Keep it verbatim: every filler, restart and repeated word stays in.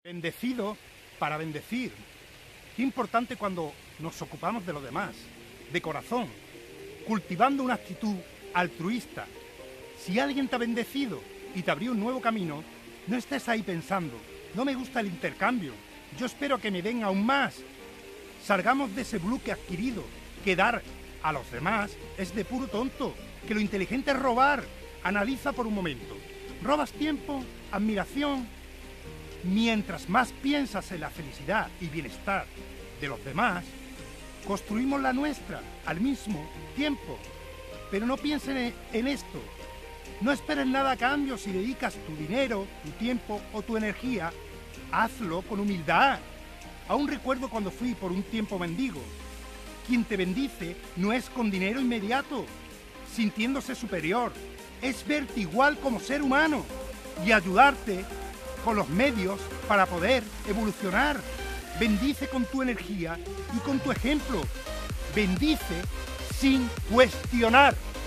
Bendecido para bendecir. Qué importante cuando nos ocupamos de los demás, de corazón, cultivando una actitud altruista. Si alguien te ha bendecido y te abrió un nuevo camino, no estés ahí pensando, no me gusta el intercambio, yo espero que me den aún más. Salgamos de ese bloque adquirido, que dar a los demás es de puro tonto, que lo inteligente es robar. Analiza por un momento. ¿Robas tiempo, admiración? Mientras más piensas en la felicidad y bienestar de los demás, construimos la nuestra al mismo tiempo. Pero no piensen en esto. No esperes nada a cambio si dedicas tu dinero, tu tiempo o tu energía. Hazlo con humildad. Aún recuerdo cuando fui por un tiempo mendigo. Quien te bendice no es con dinero inmediato, sintiéndose superior. Es verte igual como ser humano y ayudarte con los medios para poder evolucionar. Bendice con tu energía y con tu ejemplo. Bendice sin cuestionar.